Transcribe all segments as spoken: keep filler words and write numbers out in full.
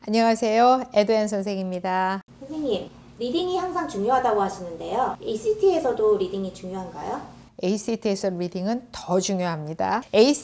안녕하세요. 에드앤 선생입니다. 선생님, 리딩이 항상 중요하다고 하시는데요. 에이씨티에서도 리딩이 중요한가요? 에이씨티에서 리딩은 더 중요합니다.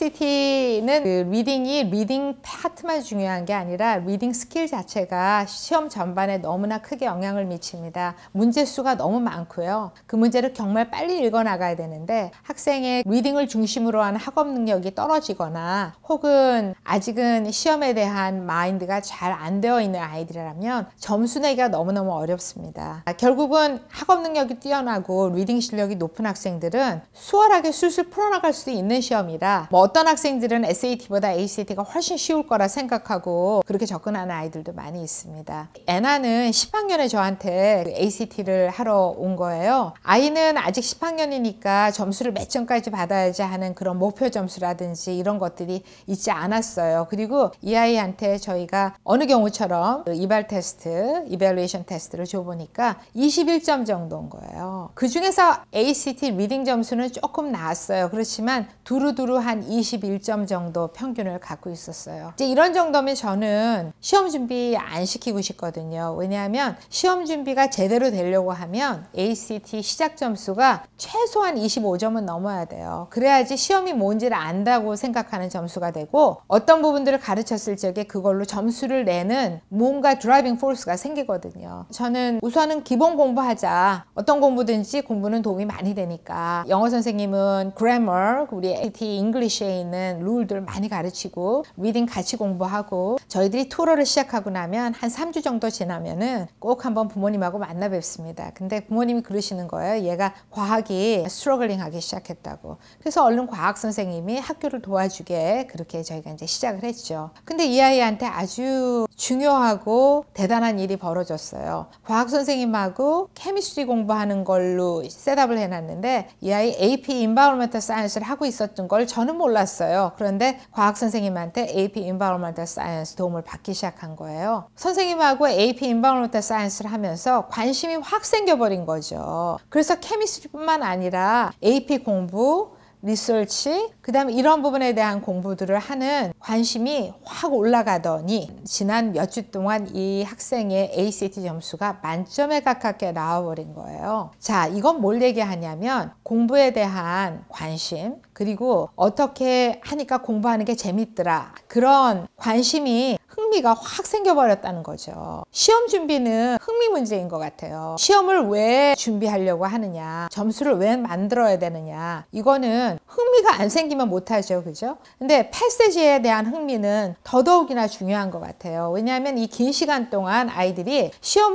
에이씨티는 그 리딩이 리딩 파트만 중요한 게 아니라 리딩 스킬 자체가 시험 전반에 너무나 크게 영향을 미칩니다. 문제 수가 너무 많고요. 그 문제를 정말 빨리 읽어 나가야 되는데 학생의 리딩을 중심으로 한 학업 능력이 떨어지거나 혹은 아직은 시험에 대한 마인드가 잘 안 되어 있는 아이들이라면 점수 내기가 너무너무 어렵습니다. 결국은 학업 능력이 뛰어나고 리딩 실력이 높은 학생들은 수월하게 술술 풀어나갈 수도 있는 시험이라 뭐 어떤 학생들은 에스에이티보다 에이씨티가 훨씬 쉬울 거라 생각하고 그렇게 접근하는 아이들도 많이 있습니다. 애나는 십 학년에 저한테 에이씨티를 하러 온 거예요. 아이는 아직 십 학년이니까 점수를 몇 점까지 받아야지 하는 그런 목표 점수라든지 이런 것들이 있지 않았어요. 그리고 이 아이한테 저희가 어느 경우처럼 이발 테스트, 이밸루에이션 테스트를 줘보니까 이십일 점 정도인 거예요. 그 중에서 에이씨티 리딩 점수 는 조금 나았어요. 그렇지만 두루두루 한 이십일 점 정도 평균을 갖고 있었어요. 이제 이런 정도면 저는 시험 준비 안 시키고 싶거든요. 왜냐하면 시험 준비가 제대로 되려고 하면 에이씨티 시작 점수가 최소한 이십오 점은 넘어야 돼요. 그래야지 시험이 뭔지를 안다고 생각하는 점수가 되고 어떤 부분들을 가르쳤을 적에 그걸로 점수를 내는 뭔가 드라이빙 포스가 생기거든요. 저는 우선은 기본 공부하자. 어떤 공부든지 공부는 도움이 많이 되니까 영어 선생님은 grammar, 우리 에이티 잉글리시에 있는 룰들 많이 가르치고 리딩 같이 공부하고 저희들이 투어를 시작하고 나면 한 삼 주 정도 지나면은 꼭 한번 부모님하고 만나 뵙습니다. 근데 부모님이 그러시는 거예요. 얘가 과학이 스트러글링 하기 시작했다고. 그래서 얼른 과학 선생님이 학교를 도와주게 그렇게 저희가 이제 시작을 했죠. 근데 이 아이한테 아주 중요하고 대단한 일이 벌어졌어요. 과학 선생님하고 케미스트리 공부하는 걸로 셋업을 해놨는데 이 아이 에이피 Environmental Science를 하고 있었던 걸 저는 몰랐어요. 그런데 과학 선생님한테 에이피 Environmental Science 도움을 받기 시작한 거예요. 선생님하고 에이피 Environmental Science를 하면서 관심이 확 생겨버린 거죠. 그래서 케미스트리뿐만 아니라 에이피 공부, 리서치, 그 다음에 이런 부분에 대한 공부들을 하는 관심이 확 올라가더니 지난 몇 주 동안 이 학생의 에이씨티 점수가 만점에 가깝게 나와버린 거예요. 자, 이건 뭘 얘기하냐면 공부에 대한 관심, 그리고 어떻게 하니까 공부하는 게 재밌더라. 그런 관심이 흥미가 확 생겨버렸다는 거죠. 시험 준비는 흥미 문제인 것 같아요. 시험을 왜 준비하려고 하느냐, 점수를 왜 만들어야 되느냐, 이거는 흥미가 안 생기면 못하죠. 그죠? 근데 패시지에 대한 흥미는 더더욱이나 중요한 것 같아요. 왜냐하면 이 긴 시간 동안 아이들이 시험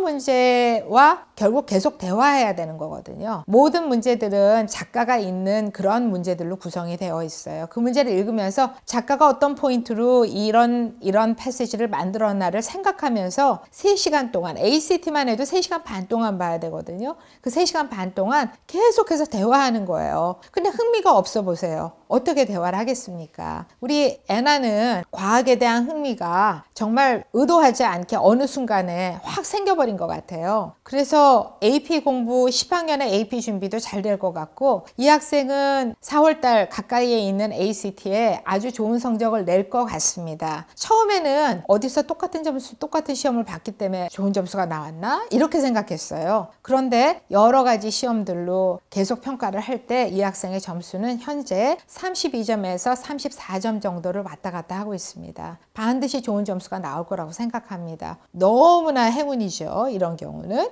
문제와 결국 계속 대화해야 되는 거거든요. 모든 문제들은 작가가 있는 그런 문제들로 구성이 되어 있어요. 그 문제를 읽으면서 작가가 어떤 포인트로 이런 이런 패시지를 만들었나를 생각하면서 세 시간 동안, 에이씨티만 해도 세 시간 반 동안 봐야 되거든요. 그 세 시간 반 동안 계속해서 대화하는 거예요. 근데 흥미가 없어 보세요. 어떻게 대화를 하겠습니까? 우리 애나는 과학에 대한 흥미가 정말 의도하지 않게 어느 순간에 확 생겨버린 것 같아요. 그래서 에이피 공부 십 학년의 에이피 준비도 잘 될 것 같고 이 학생은 사월 달 가까이에 있는 에이씨티에 아주 좋은 성적을 낼 것 같습니다. 처음에는 어디서 똑같은 점수, 똑같은 시험을 봤기 때문에 좋은 점수가 나왔나? 이렇게 생각했어요. 그런데 여러 가지 시험들로 계속 평가를 할 때 이 학생의 점수는 현재 삼십이 점에서 삼십사 점 정도를 왔다 갔다 하고 있습니다. 반드시 좋은 점수가 나올 거라고 생각합니다. 너무나 행운이죠. 이런 경우는.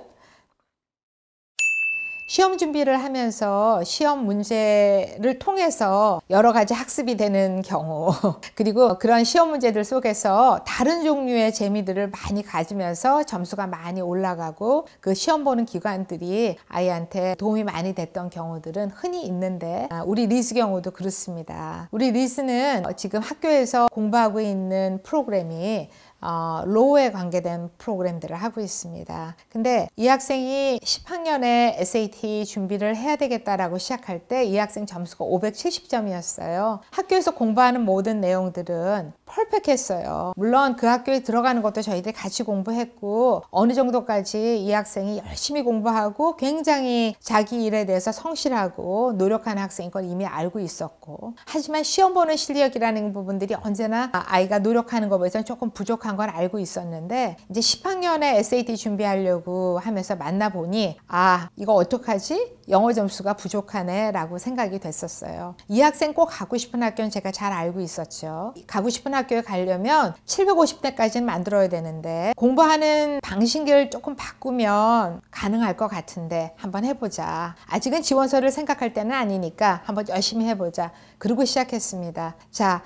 시험 준비를 하면서 시험 문제를 통해서 여러 가지 학습이 되는 경우 그리고 그런 시험 문제들 속에서 다른 종류의 재미들을 많이 가지면서 점수가 많이 올라가고 그 시험 보는 기관들이 아이한테 도움이 많이 됐던 경우들은 흔히 있는데 우리 리즈 경우도 그렇습니다. 우리 리즈는 지금 학교에서 공부하고 있는 프로그램이 어, 로우에 관계된 프로그램들을 하고 있습니다. 근데 이 학생이 십 학년에 에스에이티 준비를 해야 되겠다라고 시작할 때 이 학생 점수가 오백칠십 점이었어요. 학교에서 공부하는 모든 내용들은 퍼펙트했어요. 물론 그 학교에 들어가는 것도 저희들이 같이 공부했고 어느 정도까지 이 학생이 열심히 공부하고 굉장히 자기 일에 대해서 성실하고 노력하는 학생인 걸 이미 알고 있었고 하지만 시험 보는 실력이라는 부분들이 언제나 아이가 노력하는 것에 비해서 조금 부족한 부족한 건 알고 있었는데 이제 십 학년에 에스에이티 준비하려고 하면서 만나보니 아 이거 어떡하지? 영어 점수가 부족하네 라고 생각이 됐었어요. 이 학생 꼭 가고 싶은 학교는 제가 잘 알고 있었죠. 가고 싶은 학교에 가려면 칠백오십 대까지는 만들어야 되는데 공부하는 방식을 조금 바꾸면 가능할 것 같은데 한번 해보자. 아직은 지원서를 생각할 때는 아니니까 한번 열심히 해보자. 그러고 시작했습니다. 자,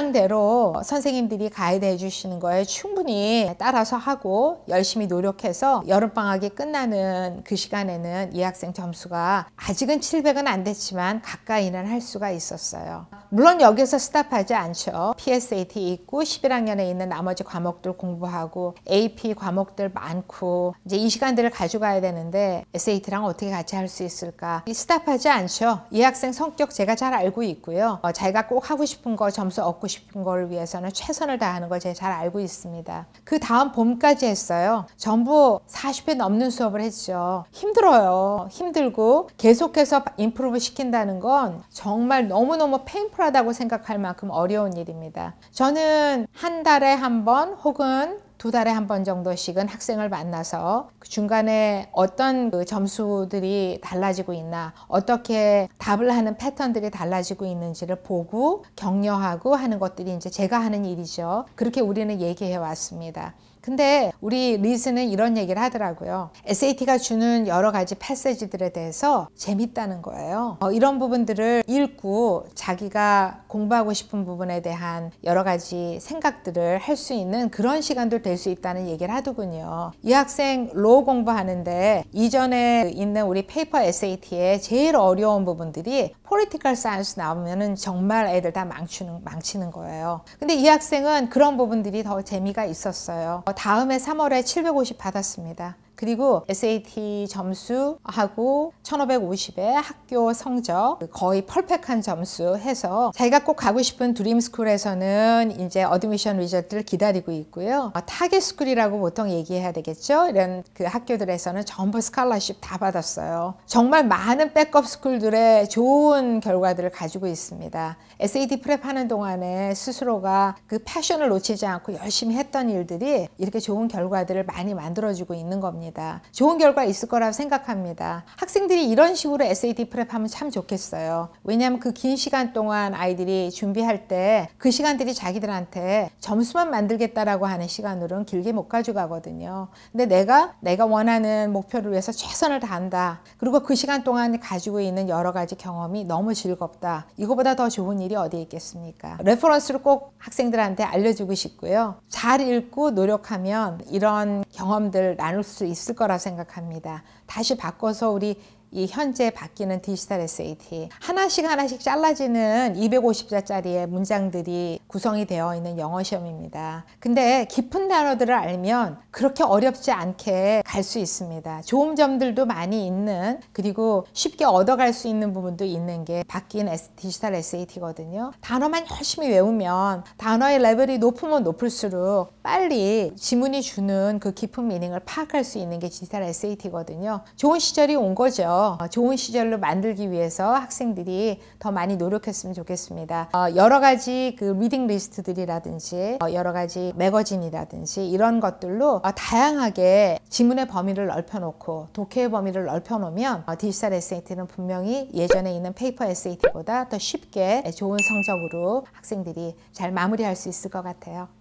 예상대로 선생님들이 가이드 해주시는 거에 충분히 따라서 하고 열심히 노력해서 여름방학이 끝나는 그 시간에는 이 학생 점수가 아직은 칠백은 안 됐지만 가까이는 할 수가 있었어요. 물론 여기서 스탑하지 않죠. 피에스에이티 있고 십일 학년에 있는 나머지 과목들 공부하고 에이피 과목들 많고 이제 이 시간들을 가져가야 되는데 에스에이티랑 어떻게 같이 할 수 있을까? 스탑하지 않죠. 이 학생 성격 제가 잘 알고 있고요. 어, 자기가 꼭 하고 싶은 거 점수 얻고 싶은 걸 위해서는 최선을 다하는 걸 제가 잘 알고 있습니다. 그 다음 봄까지 했어요. 전부 사십 회 넘는 수업을 했죠. 힘들어요. 힘들고 계속해서 임프루브 시킨다는 건 정말 너무너무 페인풀하다고 생각할 만큼 어려운 일입니다. 저는 한 달에 한 번 혹은 두 달에 한 번 정도씩은 학생을 만나서 그 중간에 어떤 그 점수들이 달라지고 있나, 어떻게 답을 하는 패턴들이 달라지고 있는지를 보고 격려하고 하는 것들이 이제 제가 하는 일이죠. 그렇게 우리는 얘기해 왔습니다. 근데 우리 리즈는 이런 얘기를 하더라고요. 에스에이티가 주는 여러 가지 패시지들에 대해서 재밌다는 거예요. 어, 이런 부분들을 읽고 자기가 공부하고 싶은 부분에 대한 여러 가지 생각들을 할 수 있는 그런 시간도 될 수 있다는 얘기를 하더군요. 이 학생 로우 공부하는데 이전에 있는 우리 페이퍼 에스에이티의 제일 어려운 부분들이 political science 나오면은 정말 애들 다 망치는, 망치는 거예요. 근데 이 학생은 그런 부분들이 더 재미가 있었어요. 다음에 삼월에 칠백오십 받았습니다. 그리고 에스에이티 점수하고 천오백오십의 학교 성적 거의 퍼펙트한 점수 해서 자기가 꼭 가고 싶은 드림스쿨에서는 이제 어드미션 리저트를 기다리고 있고요. 타겟 스쿨이라고 보통 얘기해야 되겠죠. 이런 그 학교들에서는 전부 스칼러십 다 받았어요. 정말 많은 백업 스쿨들의 좋은 결과들을 가지고 있습니다. 에스에이티 프랩 하는 동안에 스스로가 그 패션을 놓치지 않고 열심히 했던 일들이 이렇게 좋은 결과들을 많이 만들어주고 있는 겁니다. 좋은 결과 있을 거라고 생각합니다. 학생들이 이런 식으로 에스에이티 프랩 하면 참 좋겠어요. 왜냐하면 그 긴 시간 동안 아이들이 준비할 때 그 시간들이 자기들한테 점수만 만들겠다라고 하는 시간으로는 길게 못 가져가거든요. 근데 내가 내가 원하는 목표를 위해서 최선을 다한다. 그리고 그 시간 동안 가지고 있는 여러 가지 경험이 너무 즐겁다. 이거보다 더 좋은 일이 어디에 있겠습니까? 레퍼런스를 꼭 학생들한테 알려주고 싶고요. 잘 읽고 노력하면 이런 경험들 나눌 수 있을 거라 생각합니다. 다시 바꿔서 우리 이 현재 바뀌는 디지털 에스에이티 하나씩 하나씩 잘라지는 이백오십 자짜리의 문장들이 구성이 되어 있는 영어 시험입니다. 근데 깊은 단어들을 알면 그렇게 어렵지 않게 갈 수 있습니다. 좋은 점들도 많이 있는, 그리고 쉽게 얻어갈 수 있는 부분도 있는 게 바뀐 디지털 에스에이티거든요. 단어만 열심히 외우면 단어의 레벨이 높으면 높을수록 빨리 지문이 주는 그 깊은 미닝을 파악할 수 있는 게 디지털 에스에이티거든요. 좋은 시절이 온 거죠. 좋은 시절로 만들기 위해서 학생들이 더 많이 노력했으면 좋겠습니다. 여러 가지 그 리딩 리스트들이라든지 여러 가지 매거진이라든지 이런 것들로 다양하게 지문의 범위를 넓혀놓고 독해의 범위를 넓혀놓으면 디지털 에스에이티는 분명히 예전에 있는 페이퍼 에스에이티보다 더 쉽게 좋은 성적으로 학생들이 잘 마무리할 수 있을 것 같아요.